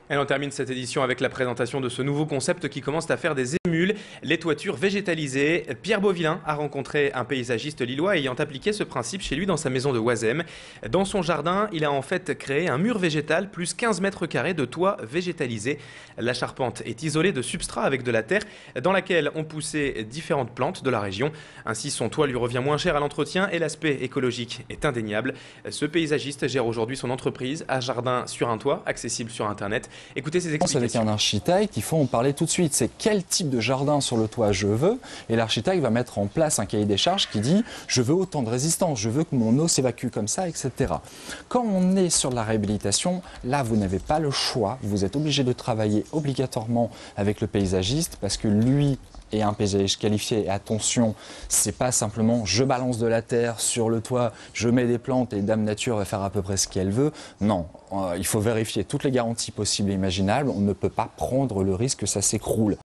Et on termine cette édition avec la présentation de ce nouveau concept qui commence à faire des émules, les toitures végétalisées. Pierre Beauvillain a rencontré un paysagiste lillois ayant appliqué ce principe chez lui dans sa maison de Oisem. Dans son jardin, il a en fait créé un mur végétal plus 15 mètres carrés de toit végétalisé. La charpente est isolée de substrat avec de la terre dans laquelle ont poussé différentes plantes de la région. Ainsi, son toit lui revient moins cher à l'entretien et l'aspect écologique est indéniable. Ce paysagiste gère aujourd'hui son entreprise à jardin sur un toit, accessible sur Internet. Écoutez ses explications. Avec un architecte, il faut en parler tout de suite. C'est quel type de jardin sur le toit je veux. Et l'architecte va mettre en place un cahier des charges qui dit je veux autant de résistance, je veux que mon eau s'évacue comme ça, etc. Quand on est sur la réhabilitation, là vous n'avez pas le choix. Vous êtes obligé de travailler obligatoirement avec le paysagiste parce que lui et un paysagiste qualifié. Et attention, c'est pas simplement je balance de la terre sur le toit, je mets des plantes et Dame Nature va faire à peu près ce qu'elle veut. Non, il faut vérifier toutes les garanties possibles et imaginables. On ne peut pas prendre le risque que ça s'écroule.